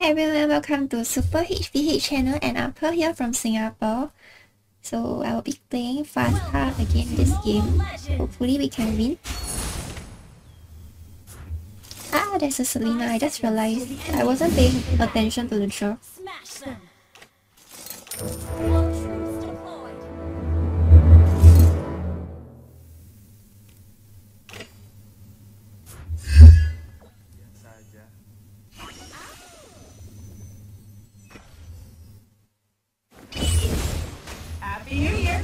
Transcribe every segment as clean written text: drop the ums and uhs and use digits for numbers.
everyone, welcome to SuperHVH channel, and I'm Purr here from Singapore. So I will be playing Pharsa again this game. Hopefully we can win. Ah, there's a Selena. I just realized I wasn't paying attention to the draw. Happy New Year!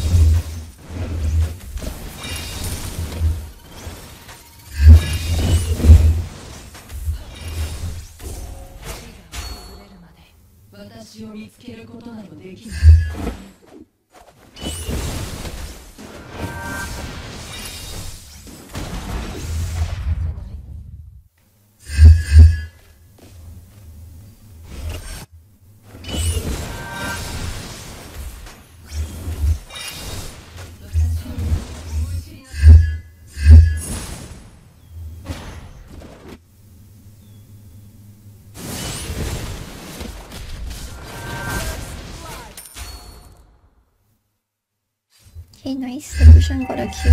Okay, nice. The Bushan got a kill.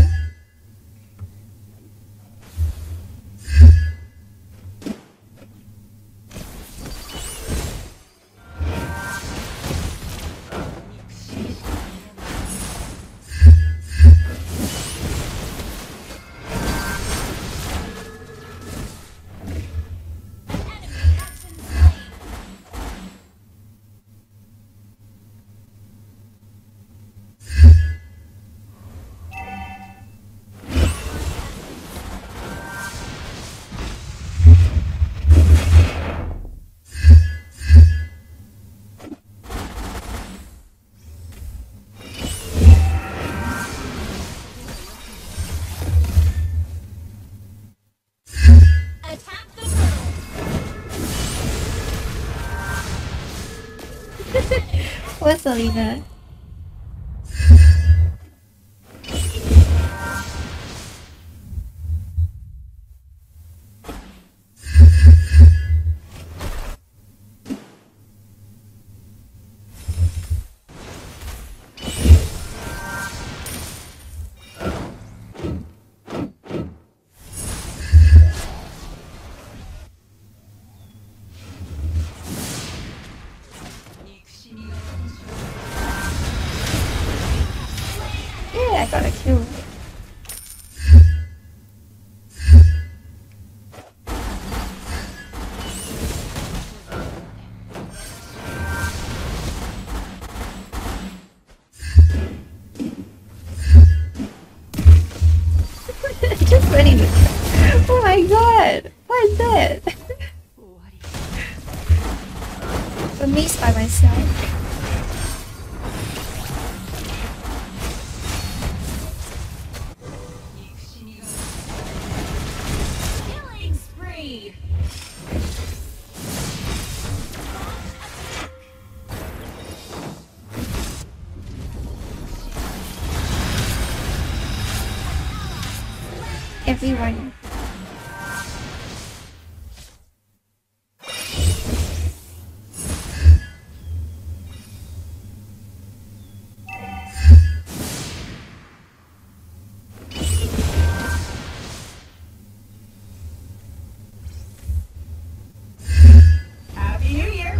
What's Selena? Yeah, I got a kill. Just running. Oh my god! What is that? Amazed by myself. Everyone. Happy New Year!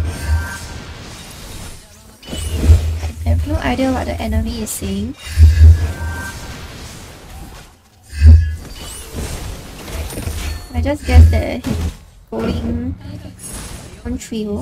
I have no idea what the enemy is saying. I just guess that he's going on trio.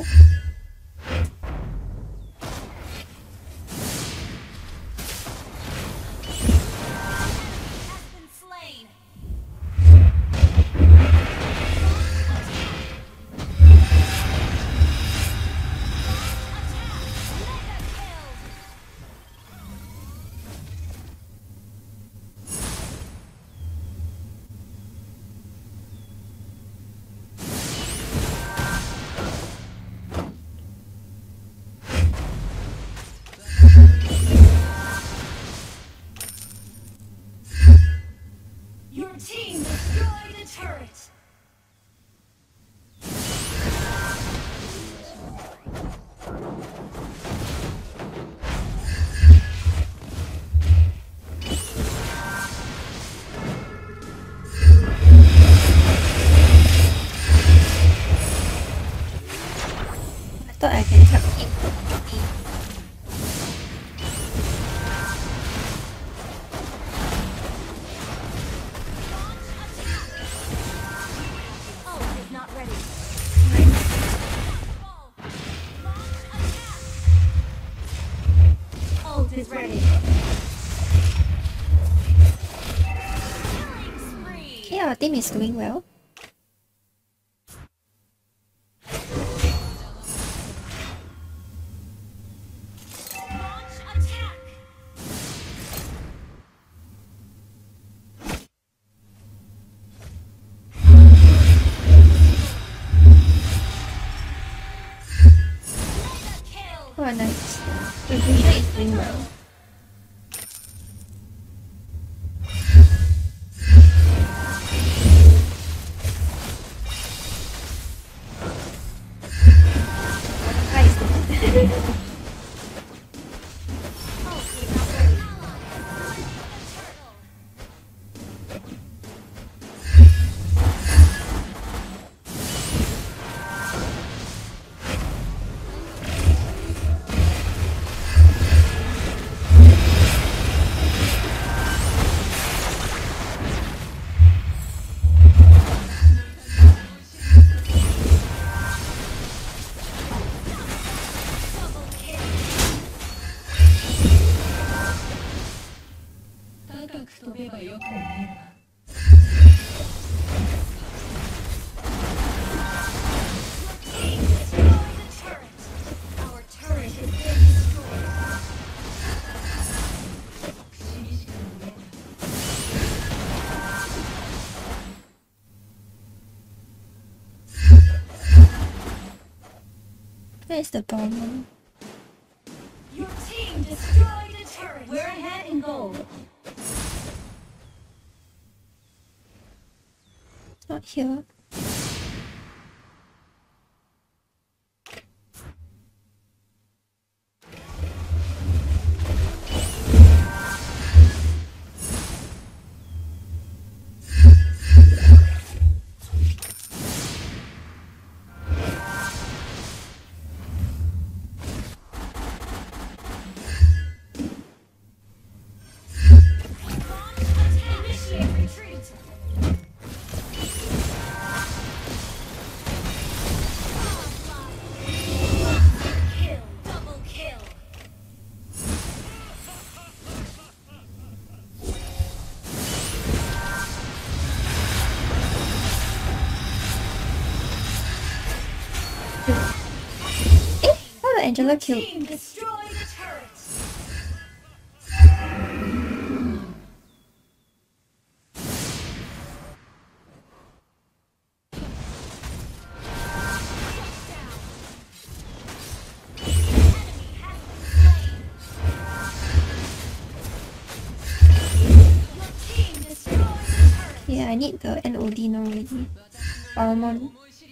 is ready. Okay, our team is doing well. Oh, nice. The Bruiser is doing well. Nice. Where's the bomb? Your team destroyed a turret. We're ahead in goal. It's not here. Angela killed. Team destroyed a turret. Yeah, I need the NOD now already. Almond.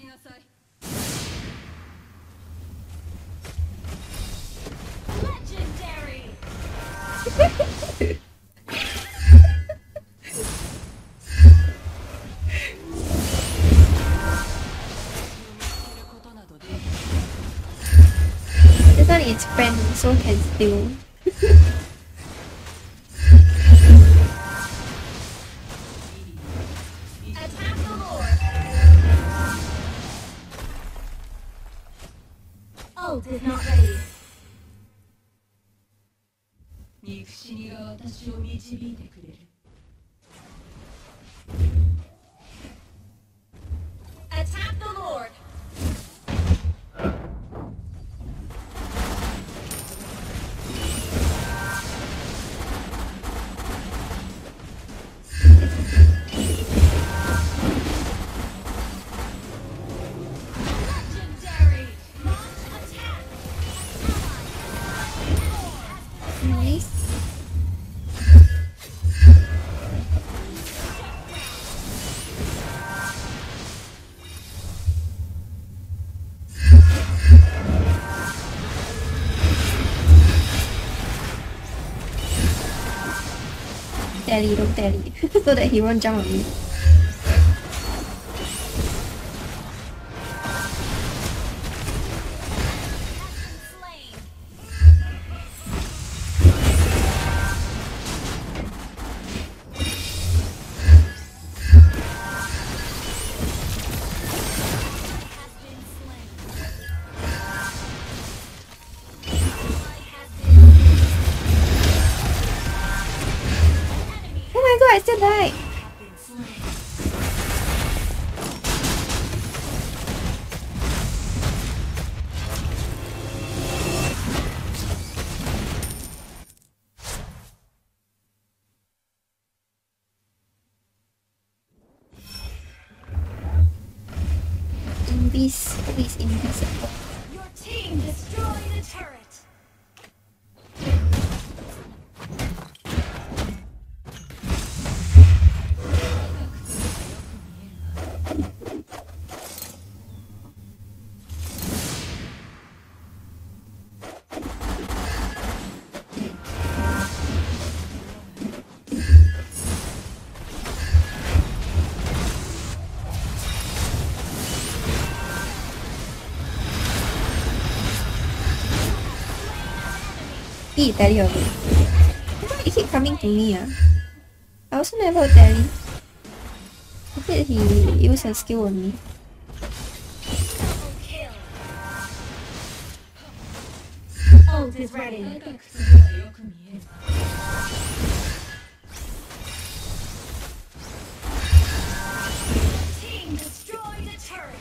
This one is friend, so can steal. Attack the Lord. Ult is not ready. 憎しみが私を導いてくれる。Attack the Lord. Legendary. Launch attack. Nice. Tally, don't tally, so that he won't jump on me. who is invisible. Your team destroyed a turret. He tally of it. Why it keep coming to me? I also never tally. I think he used a skill on me. Ult is ready. Team destroyed a turret.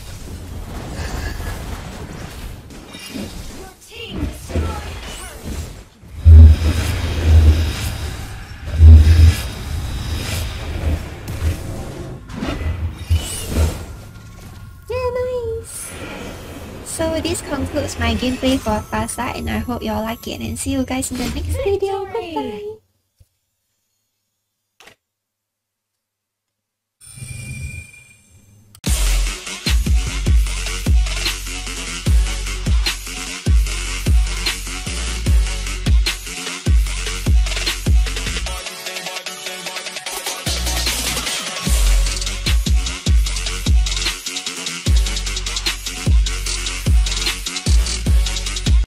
Your team destroyed a turret. Yeah, nice. So this concludes my gameplay for Pharsa, and I hope you all like it, and see you guys in the next video. Goodbye.